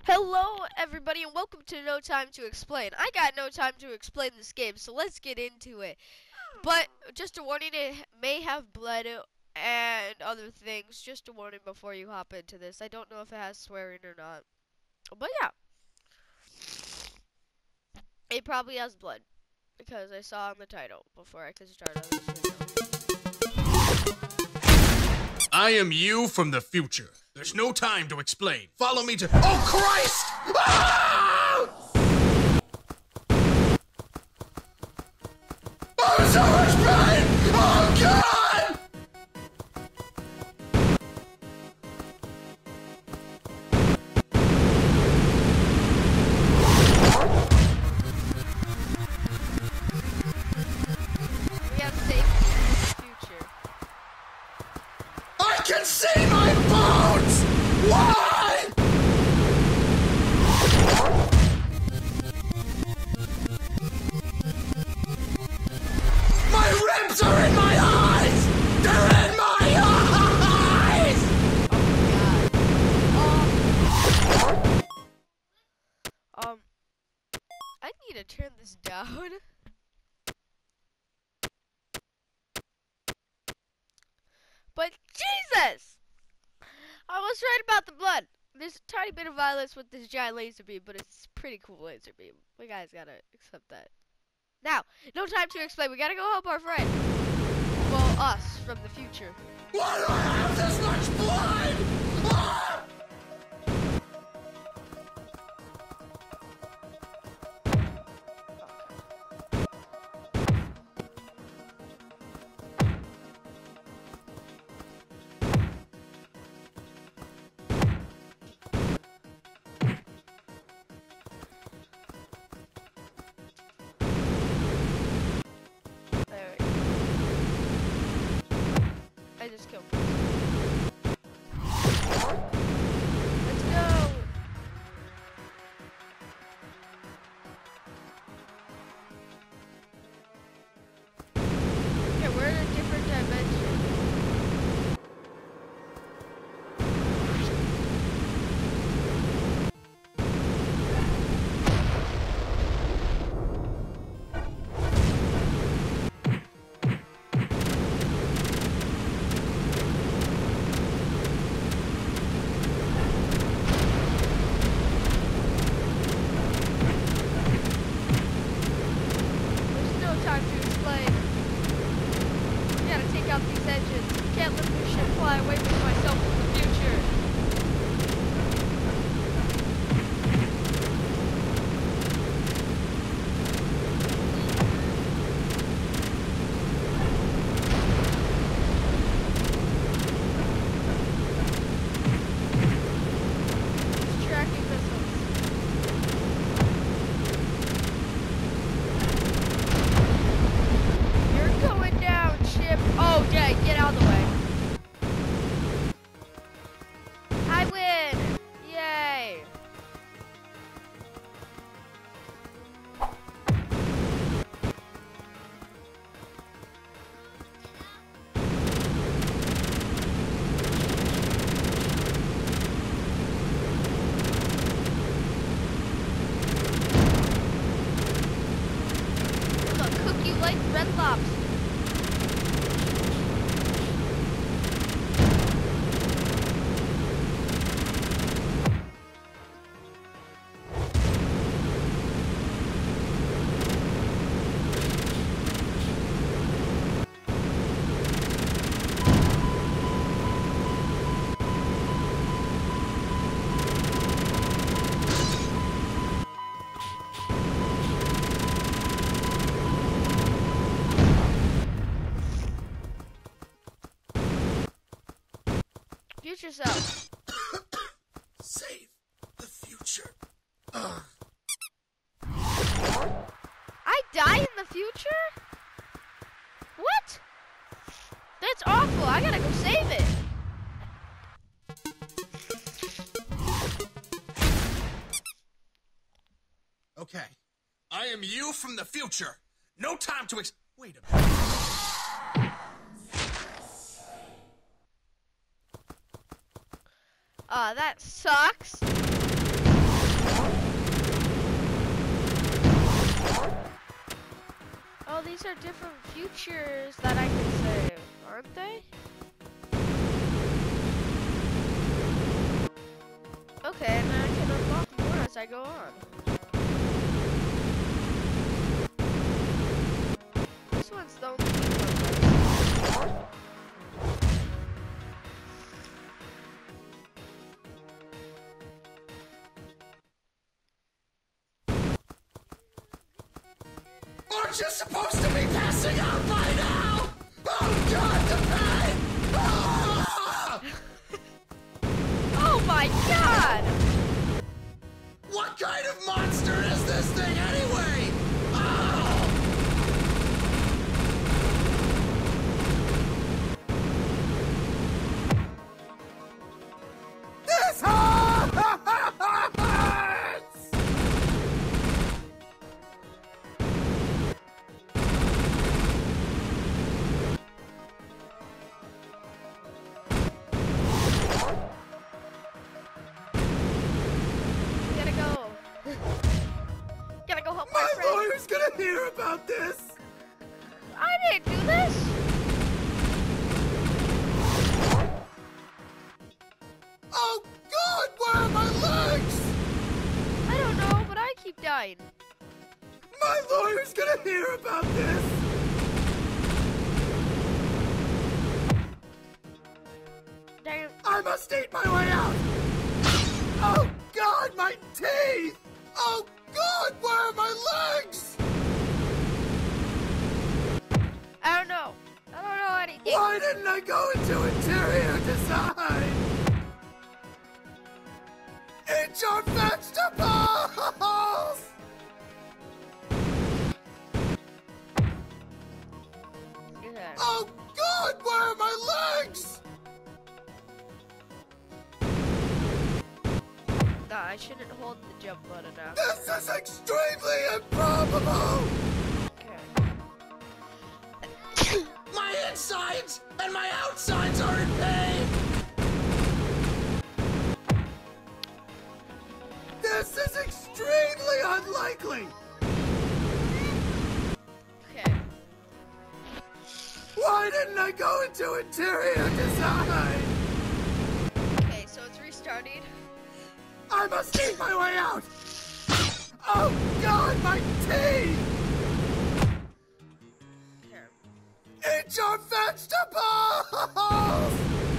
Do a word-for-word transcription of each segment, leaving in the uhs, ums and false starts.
Hello everybody and welcome to No Time to Explain. I got no time to explain this game, so let's get into it. But just a warning, it may have blood and other things. Just a warning before you hop into this. I don't know if it has swearing or not. But yeah. It probably has blood. Because I saw on the title before I could start on this video. I am you from the future. There's no time to explain. Follow me to- Oh, Christ! Ah! Oh, so much pain! Oh, God! We have safety in the future. I can see my bones! Why? My ribs are in my eyes! They're in my eyes! Oh my god. Um, um, I need to turn this down. But Jesus! I was right about the blood. There's a tiny bit of violence with this giant laser beam, but it's a pretty cool laser beam. We guys gotta accept that. Now, no time to explain. We gotta go help our friend. Well, us from the future. Why do I have this much blood? Ah! There we go. I just killed him. Let's go! Okay, we're in a different dimension. There's no time to explain. We gotta take out these engines. Can't let this ship fly away with myself from the future. It's tracking missiles. You're going down, ship. Oh, yeah, get out of the way. I win! Yay! I'll cook you like Red Lobster. Future self. Save the future. Ugh. I die in the future? What? That's awful. I gotta go save it. Okay. I am you from the future. No time to ex- Wait a minute. Uh, that sucks. these are different futures that I can save, aren't they? Okay, and I can unlock more as I go on. This one's the only one. Aren't you supposed to be passing out by now? Oh God, the pain! Ah! Oh my God! What kind of monster is this thing anyway? Oh! This hurts! Gotta go. Gotta go help my, My friend. lawyer's gonna hear about this! I didn't do this. Oh God, where are my legs? I don't know, but I keep dying. My lawyer's gonna hear about this! Damn. I must eat my way out! Oh God, my teeth! Oh God, where are my legs? I don't know. I don't know anything. Why didn't I go into interior design? Eat your vegetables! Okay. Oh God, where are my legs? Nah, I shouldn't hold the jump button now. This is extremely improbable! Okay. My insides and my outsides are in pain! This is extremely unlikely! Okay. Why didn't I go into interior design? Okay, so it's restarted. I must eat my way out! Oh God, my teeth! Here. Eat your vegetables!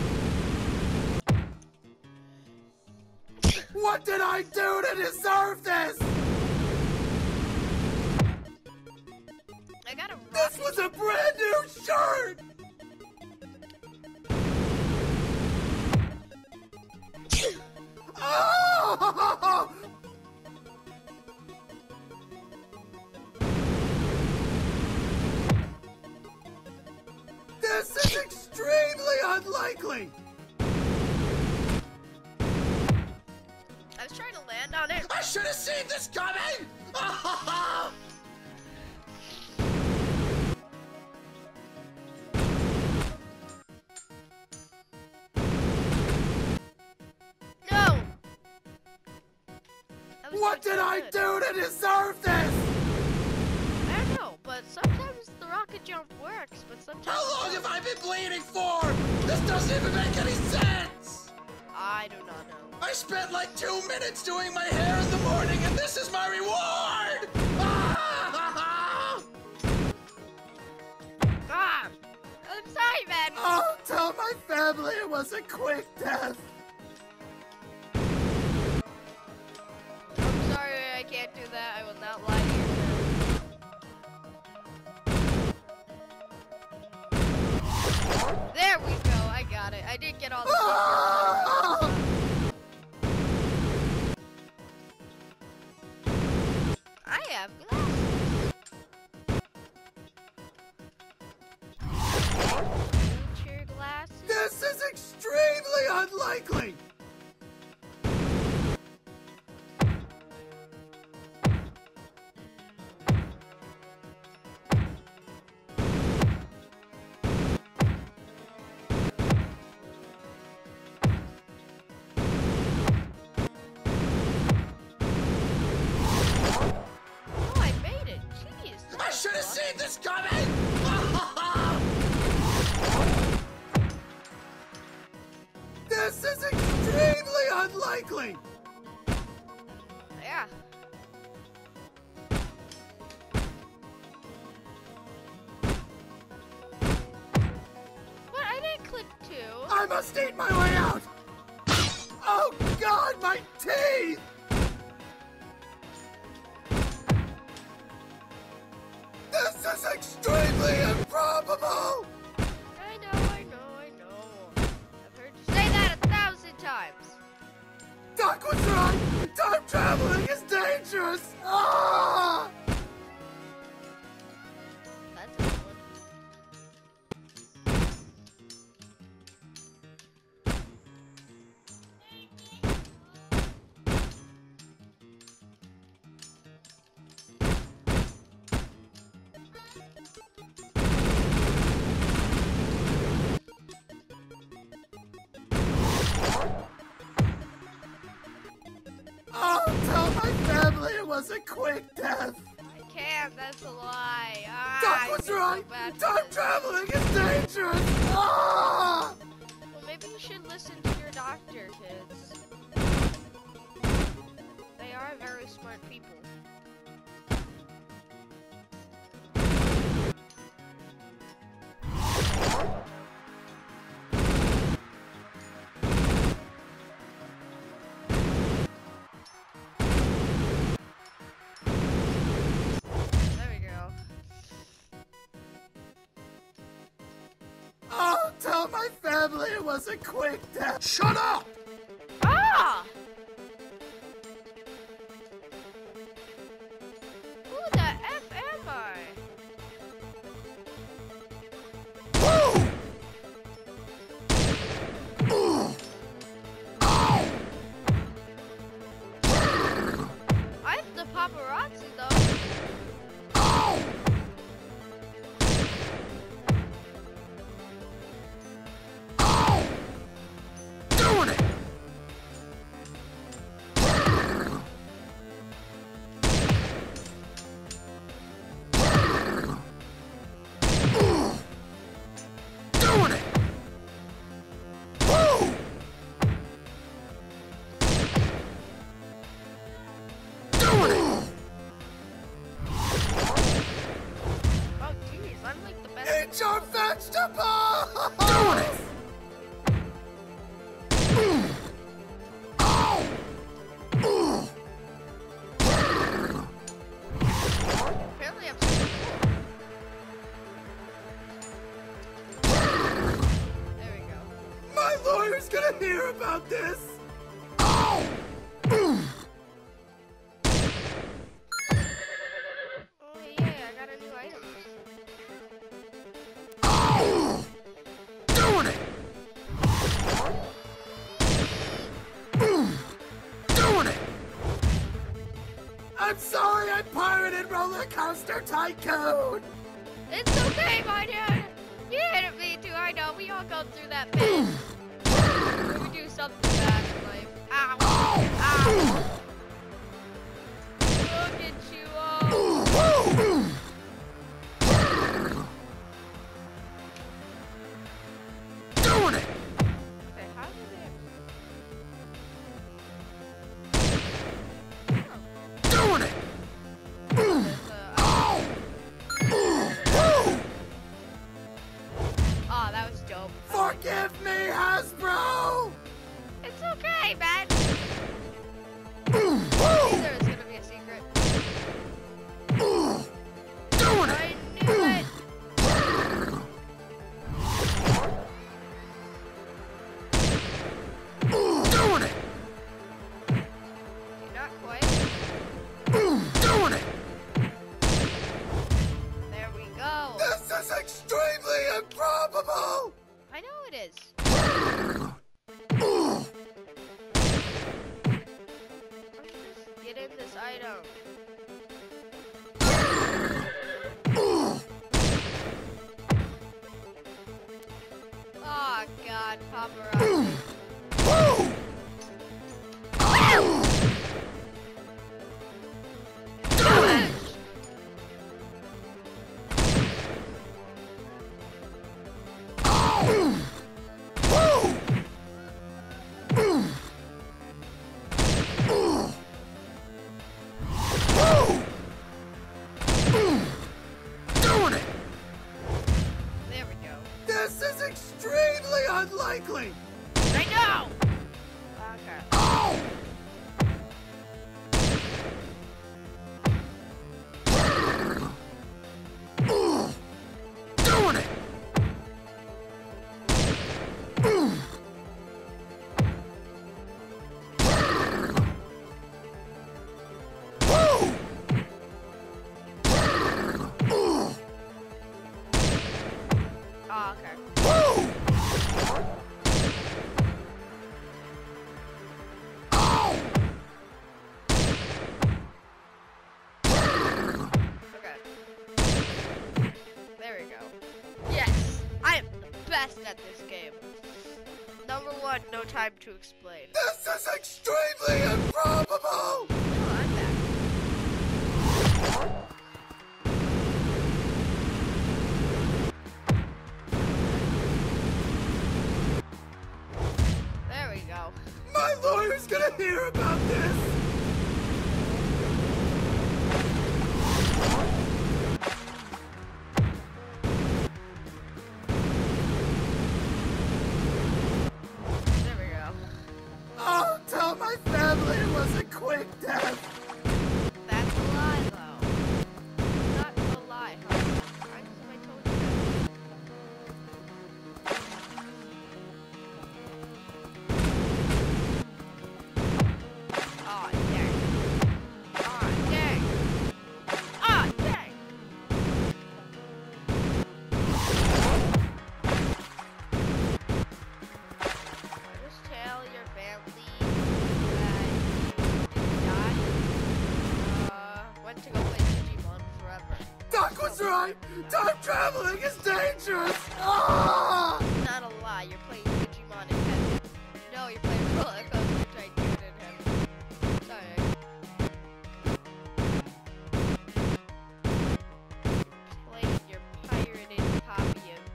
What did I do to deserve this? I got a This rocket. was a brand new shirt! Oh! This is extremely unlikely! I was trying to land on it. I should have seen this coming! No! That was What doing did so I good. do to deserve this? I don't know, but sometimes the rocket jump works, but sometimes. How long have I been bleeding for? This doesn't even make any sense! I do not know. I spent like two minutes doing my hair in the morning and this is my reward! Ah! Ah! I'm sorry, man. Oh, tell my family it was a quick death! I'm sorry, I can't do that. I will not lie to you. There we go. I got it. I did get all the. Ah! I have glasses. Future glasses. This is extremely unlikely! Oh, I made it. Jeez. I should have seen this coming! family! Yeah. What? I didn't click two. I must eat my way out! Oh God, my teeth! This is extremely improbable! I know, I know, I know. I've heard you say that a thousand times. Doc was right! Time traveling is dangerous! Ah! That's a good one. Oh, tell my family it was a quick death! I can't, that's a lie. Ah, Doc I was feel so right! bad for Time this. traveling is dangerous! Ah! Well, maybe you should listen to your doctor, kids. They are very smart people. There we go. Oh, tell my family it was a quick death! Shut up! Ah! Who the F am I? Woo! Ooh. Ow! I'm the paparazzi, though. Ow! Ow! Doing it! Ooh. Doing it! Woo! Doing it! Oh, jeez, I'm like the best. Eat your vegetables! Doing it! Ooh. Ow! Ooh. Apparently, I'm super cool. There we go. My lawyer's gonna hear about this! Ow! Ooh. Oh, yeah, I got a new item. Ow! Doing it! Ooh. Doing it! I'm sorry I pirated Roller Coaster Tycoon! It's okay, my dude. You hit me too. I know. We all go through that phase. We do something bad in life. Ow! Ow! Look at you all. Ooh. Ooh. Doing it! Okay, how did it? Doing it! Ooh. There's a- Ow! Ooh. Woo! Oh, that was dope. Forgive me, Hasbro! It's okay, man. Ooh. Woo! There is gonna be a secret. Ooh. Doing I it! knew it. Ooh. Doing it! Not quite. Ooh. Doing it! There we go. This is extremely improbable! I know it is. Ooh. Let's just get in this item. Ooh. Oh God, paparazzi. Woo! Ow! Doing it! Ow! Woo! Ooh. on No Time to Explain. This is extremely improbable! No, I'm back. There we go. My lawyer's gonna hear about this! There we go. I'll tell my family it was a quick death! That's a lie, though. Not a lie, huh? I just I told you that. Aw, dang. Aw, dang. Aw, dang. Just tell your family that you died. Uh, went to go play Digimon forever. Doc was right! Time traveling is dangerous! Ah! Not a lie, you're playing Digimon in heaven. No, you're playing Roller Coaster Tycoon in heaven. Sorry. You're playing your pirated copy of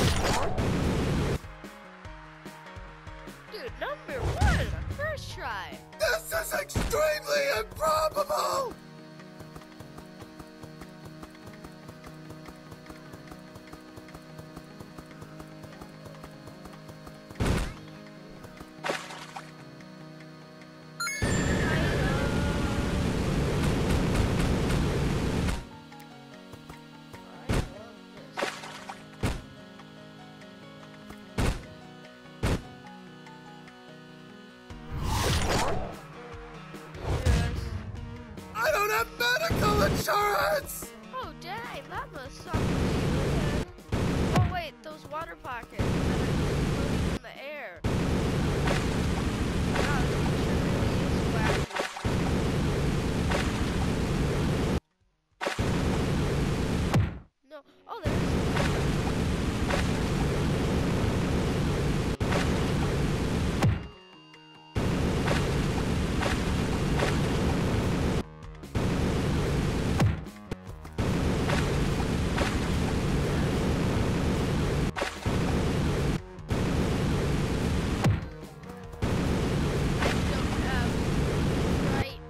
Dude, number one! First try! This is extremely improbable! I don't have medical insurance! Oh, dang, that must suck for you then. Oh, wait, those water pockets that are just floating in the air. Wow, this picture really is wacky. No, oh, there's... I don't have right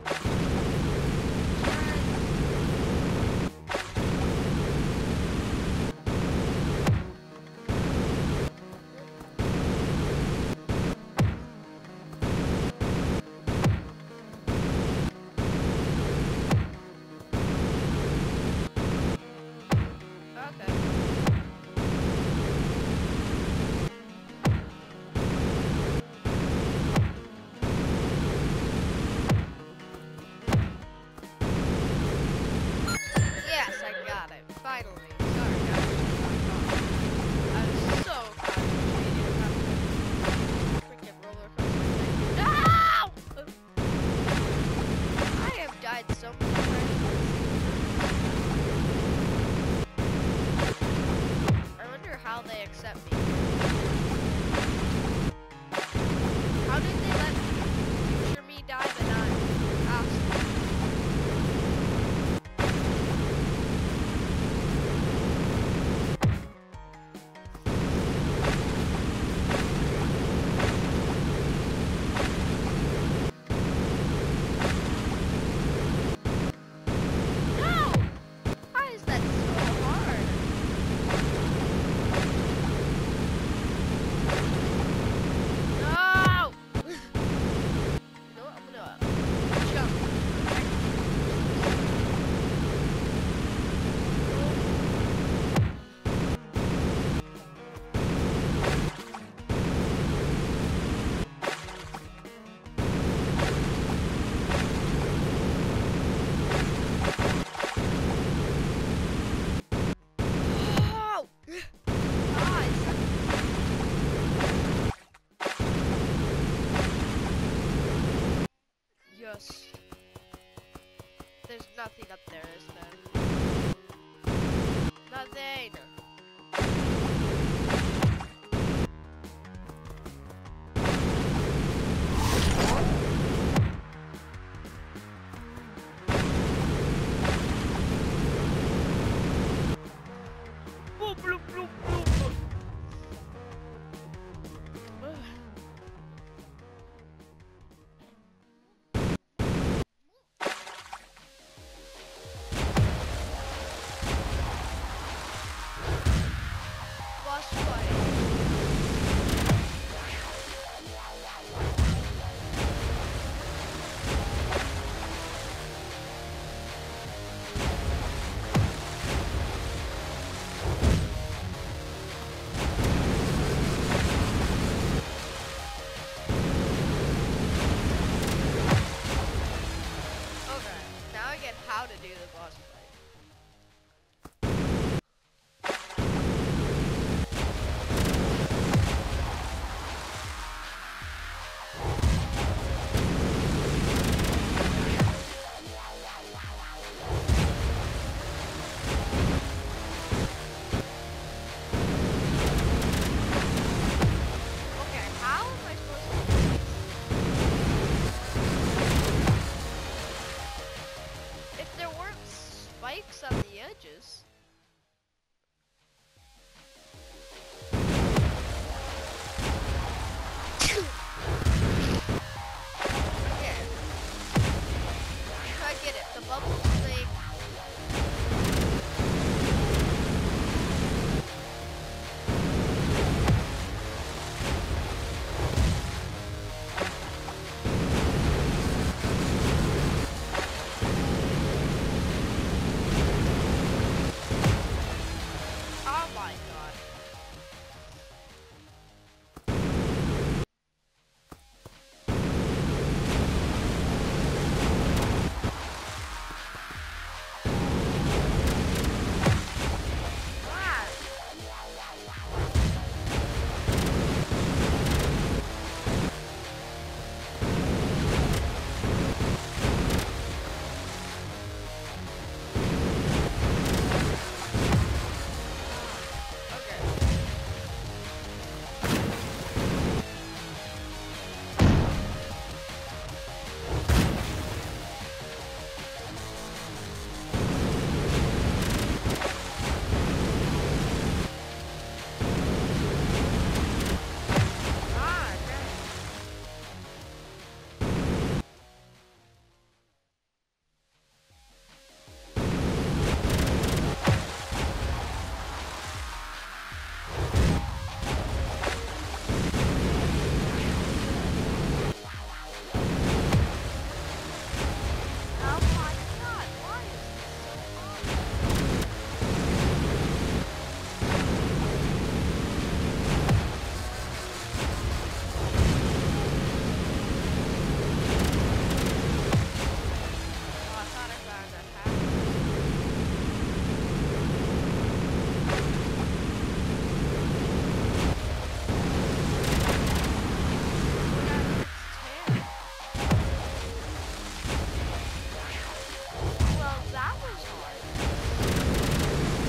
Okay. Yes, I got it. Finally. Sorry, guys. I was so concentrated about the freaking roller coaster thing. No! I have died so many times. I wonder how they accept me. How did they let future me die but not us? No! Why is that so hard? No! You know what? I'm gonna jump. Oh! Ah, it's Yes. There's nothing up there, is there? Nothing. now I get how to do the boss fight. Okay, how am I supposed to do this? If there weren't spikes on the edges. Okay. I get it. The bubbles thing. Oh my god. Wow. Okay. Ah, dang. Oh my god, why is this so hard? Oh, I thought I found a hat. Look at its tail. Well, that was hard.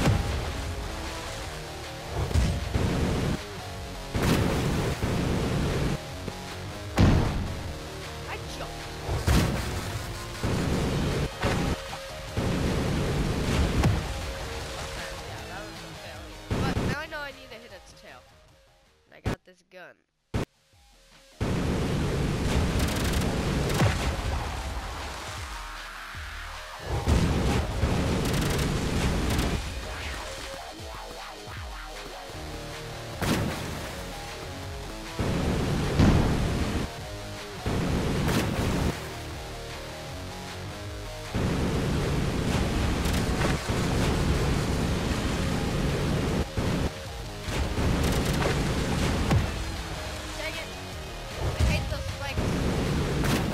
I jumped. Okay, yeah, that was a failure. But now I know I need to hit its tail. And I got this gun. Dang it. I hate those spikes.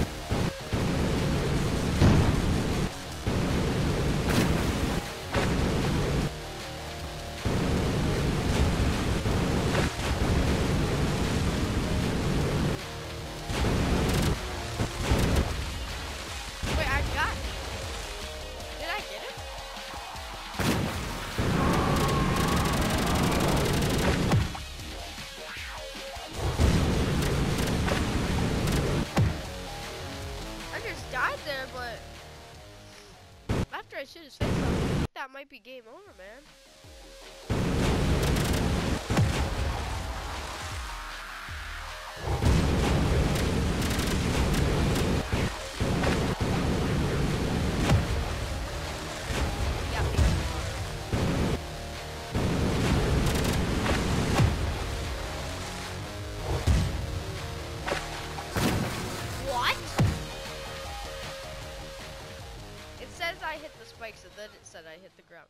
Wait, I got it. Did I get it? I just died there, but after I shoot his face off, I think that might be game over, man. Yeah, be What? It says I hit the spikes, and then it said I hit the ground.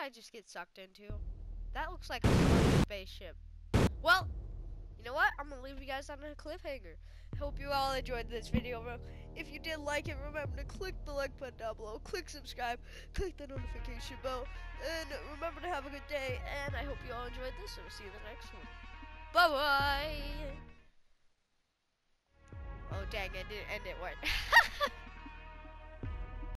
I just get sucked into? That looks like a spaceship. Well, you know what? I'm gonna leave you guys on a cliffhanger. Hope you all enjoyed this video. If you did like it, remember to click the like button down below, click subscribe, click the notification bell, and remember to have a good day. And I hope you all enjoyed this, and we'll see you in the next one. Bye bye. Oh dang! I didn't end it right.